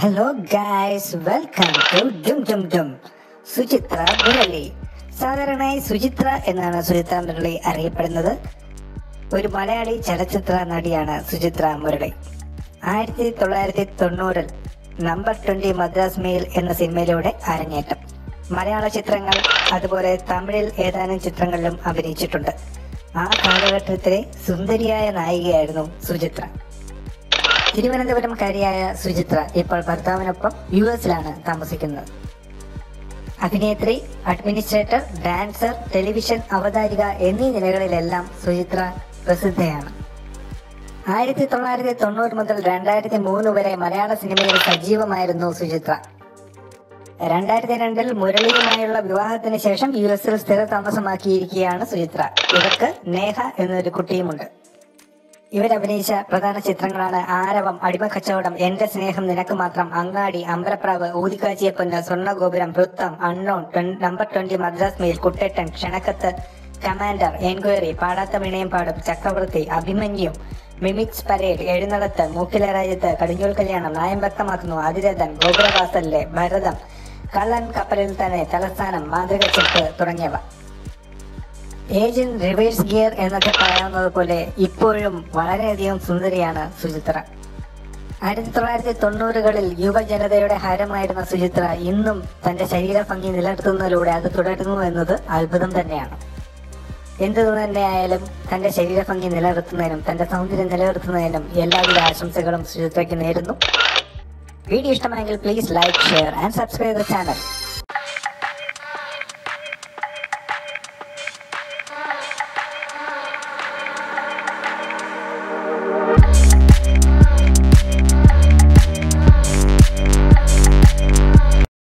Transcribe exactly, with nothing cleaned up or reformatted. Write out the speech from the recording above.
Hello guys, welcome to Dum Dum Dum. SUCHITRA MURALI. സാധാരണയായി സുചിത്ര എന്നാണ് സുചിത്ര മുരളി അറിയപ്പെടുന്നത്. ഒരു മലയാളി ചലച്ചിത്ര നടിയാണ് സുചിത്ര മുരളി. ആയിരത്തി തൊള്ളായിരത്തി തൊണ്ണൂറിൽ നമ്പർ ട്വന്റി മദ്രാസ് മെയിൽ എന്ന സിനിമയിലൂടെ അരങ്ങേറ്റം. മലയാള ചിത്രങ്ങൾ അതുപോലെ തമിഴിൽ ഏതാനും ചിത്രങ്ങളിലും അഭിനയിച്ചിട്ടുണ്ട്. ആ കാലഘട്ടത്തിലെ സുന്ദരിയായ നായികയായിരുന്നു സുചിത്ര. തിരുവനന്തപുരംകാരിയായ സുചിത്ര ഇപ്പോൾ ഭർത്താവിനൊപ്പം യു എസിലാണ് താമസിക്കുന്നത്. അഭിനേത്രി, അഡ്മിനിസ്ട്രേറ്റർ, ഡാൻസർ, ടെലിവിഷൻ അവതാരിക എന്നീ നിലകളിലെല്ലാം സുചിത്ര പ്രസിദ്ധയാണ്. ആയിരത്തി തൊള്ളായിരത്തി തൊണ്ണൂറ് മുതൽ രണ്ടായിരത്തി മൂന്ന് വരെ മലയാള സിനിമയിൽ സജീവമായിരുന്നു സുചിത്ര. രണ്ടായിരത്തി രണ്ടിൽ മുരളിയുമായുള്ള വിവാഹത്തിന് ശേഷം യു എസിൽ സ്ഥിര താമസമാക്കിയിരിക്കുകയാണ് സുചിത്ര. ഇവർക്ക് നേഹ എന്നൊരു കുട്ടിയുമുണ്ട്. ഇവരഭിനയിച്ച പ്രധാന ചിത്രങ്ങളാണ് ആരവം, അടിമക്കച്ചവടം, എന്റെ സ്നേഹം നിനക്ക് മാത്രം, അങ്ങാടി, Ambalapravu, ഊതിക്കാച്ചിയ Ponnu, Swarnagopuram, Vritham, unknown, number twenty Madras mail, Kuttettan, Kshanakathu, commander, enquiry, പാടാത്ത വിണയം പാടും, ചക്രവർത്തി, അഭിമന്യു, മിമിക്സ് പരേഡ്, എഴുന്നള്ളത്ത്, മൂക്കില രാജ്യത്ത്, കടിഞ്ഞൂൽ കല്യാണം, നായം വ്യക്തമാക്കുന്നു, അതിരഥൻ, ഗോപുരവാസലിലെ, ഭരതം, കള്ളൻ കപ്പലിൽ തന്നെ, തലസ്ഥാനം, മാന്ത്രിക ചെപ്പ് തുടങ്ങിയവ. ഏജ് ഇൻ റിവേഴ്സ് ഗിയർ എന്നൊക്കെ പറയാവുന്നത് പോലെ ഇപ്പോഴും വളരെയധികം സുന്ദരിയാണ് സുചിത്ര. ആയിരത്തി തൊള്ളായിരത്തി തൊണ്ണൂറുകളിൽ യുവജനതയുടെ ഹരമായിരുന്ന സുചിത്ര ഇന്നും തന്റെ ശരീരഭംഗി നിലനിർത്തുന്നതിലൂടെ അത് തുടരുന്നു എന്നത് അത്ഭുതം തന്നെയാണ്. എന്തു തന്നെയായാലും തന്റെ ശരീരഭംഗി നിലനിർത്തുന്നതിനും തന്റെ സൗന്ദര്യം നിലനിർത്തുന്നതിനും എല്ലാവിധ ആശംസകളും സുചിത്രയ്ക്ക് നേരുന്നു. വീഡിയോ ഇഷ്ടമായെങ്കിൽ please like, share and subscribe the channel.